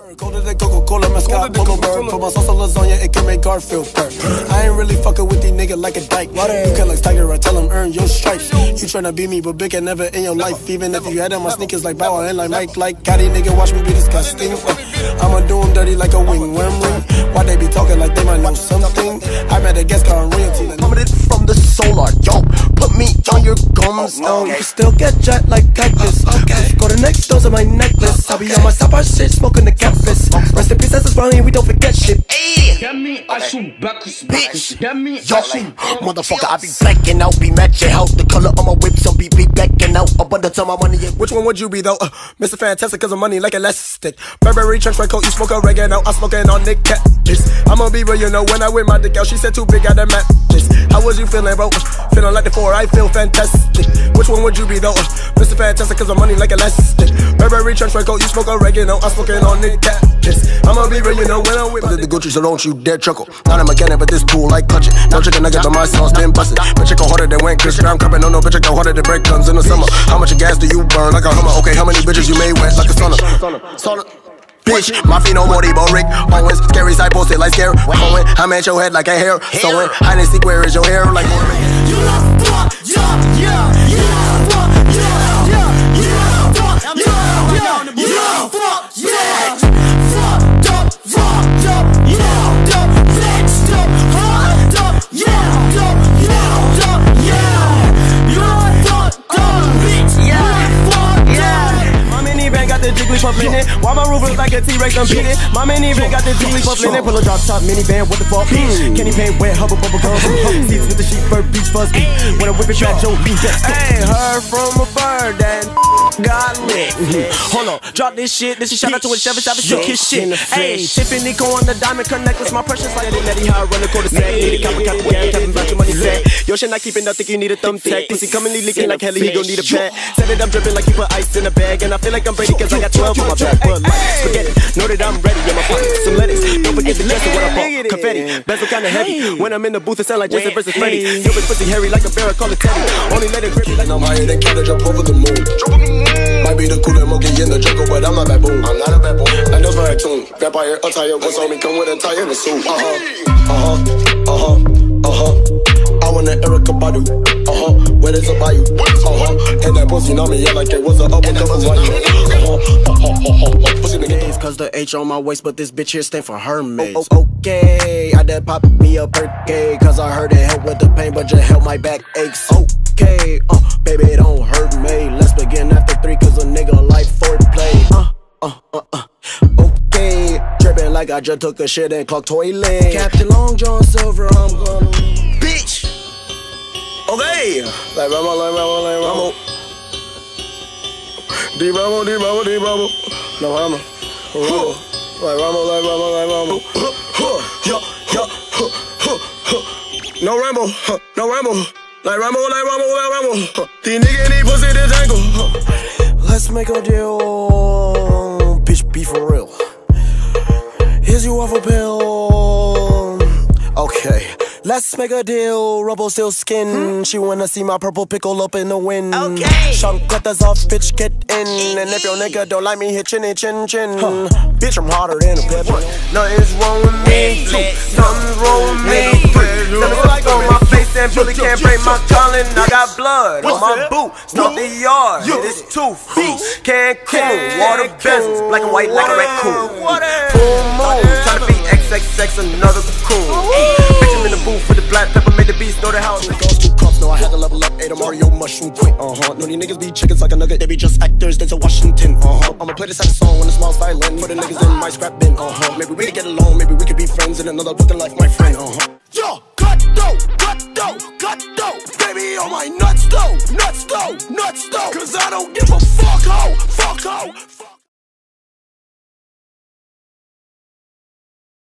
Colder than Coca-Cola, mascot, polo bird. Put my sauce on lasagna, it can make Garfield hurt. I ain't really fucking with these niggas like a dyke. You can like Tiger, I tell him earn your stripes. You tryna beat me, but big and never in your life. Even if you had on my sneakers like Bow and like Mike, like Gotti, nigga, watch me be disgusting. I'ma do them dirty like a wing ring. Why they be talking like they might know something? I met a guest car on royalty. Coming from the solar, yo, put me on your gums. You can still get jet like cactus. Go to next doors of my necklace. I'll be on my top shit, smoking the campus. Rest in peace, that's funny, we don't forget shit. Bitch, yo, motherfucker, I be blacking out, be matching out. The color of my whip, some be backing out. Abundance of my money. Which one would you be though? Mr. Fantastic, cause of money like elastic. Burberry trench coat, you smoke oregano, I'm smoking on Nick Catfish. I'ma be real, you know, when I win my dick out, she said too big, got that mattress. How was you feeling, bro? Feeling like the 4, I feel fantastic. Which one would you be though? Mr. Fantastic, cause of money like elastic. Burberry trench coat, you smoke oregano, I'm smoking on Nick Catfish. I'ma be real, you know, when I win my dick. The Gucci, so don't you dare chuckle. Not a mechanic, but this pool like clutch it. No chicken nuggets on my sauce, then bust it. Bitch, I go harder than Wayne Chris. I'm crapping, no, bitch, I go harder than break guns in the summer. How much gas do you burn like a Hummer? Okay, how many bitches you made wet like a sauna? Bitch, my feet no more, Rick Owens. Scary side posted like scary Owen. I'm at your head like a hair sewing. Hide and seek, where is your hair? Like you love fuck, yeah. You love fuck, yeah. You love fuck, yeah. You love fuck, yeah. Fucked up, yeah. Flexed up, hard up, yeah. Got the jiggly puff in it. Why my roof look like a T-Rex unbeaten? My minivan got the jiggly puff in it. Pull a drop top minivan, what the fuck? Candy paint wet, hubba bubble gum. Seats with the sheep fur, beach fuzz. When I whip it back, Joe Lee. Hey, heard from a bird that got lit. Hold on, drop this shit. This is shout out to a 776 his shit. Hey, Tiffany Co on the diamond connectors. My precious like Eddie how I run the quarter set. Need a copper cap, capping back your money set. Yo, shit not keeping up, think you need a thumbtack. Pussy coming leaking like Helly, he gon' need a pad. Said it, I'm dripping like you put ice in a bag. And I feel like I'm Brady cause I got 12 on my back. But like, forget it, know that I'm ready in my pocket. Some lettuce, don't forget the dress of what I bought. Confetti, bezel kinda heavy. When I'm in the booth, it sound like Jason versus Freddy. Yo, bitch pussy hairy like a bear, I call it Teddy. Only let it grip me like I'm higher than Canada, jump over the moon. Might be the coolest monkey in the jungle, but I'm not baboon. I'm not a baboon. I know my tune. Vampire attire, what's on me? Come with a tie and a suit. I want an Erica Badu. Where there's a bayou. And that pussy on me, yeah, like it was a up and double white. Pussy nigga. Cause the H on my waist, but this bitch here stand for Hermes. Okay, I done pop me a birthday. Cause I heard it help with the pain, but just help my back aches. Okay, baby, don't hurt me. Let's begin after 3, cause a nigga like foreplay. Okay, tripping like I just took a shit and clocked toilet. Captain Long John Silver, I'm gonna bitch. Okay, like Ramo. D-Ramo. No Ramo. Like Ramo. No Rambo. Like Ramo. These niggas need pussy to tangle. Let's make a deal. Bitch, be for real. Here's your waffle pill. Okay. Let's make a deal, rubble still skin. She wanna see my purple pickle up in the wind. Okay. Shunk cutters off, bitch, get in. And if your nigga don't like me, hit chin. Bitch, I'm harder than a pepper. Nothing's wrong with me. Something's wrong with me. Something's like on my face and Billy can't break my calling. I got blood on my boot. Start the yard. It is 2 feet. Cancun, water business. Black and white like a raccoon. Full moon, tryna be XXX, another coon. Bitch, I'm in the booth with the black pepper, made the beast know the house. Goes 2 cups, know I had to level up, ate a Mario mushroom quick. No, these niggas be chickens like a nugget, they be just actors, there's a Washington. I'ma play this at a song when it smiles violin. Put the niggas in my scrap bin. Maybe we could get along, maybe we could be friends in another fucking life, my friend. Yo, cut dough, baby on my nuts though. Cause I don't give a fuck ho.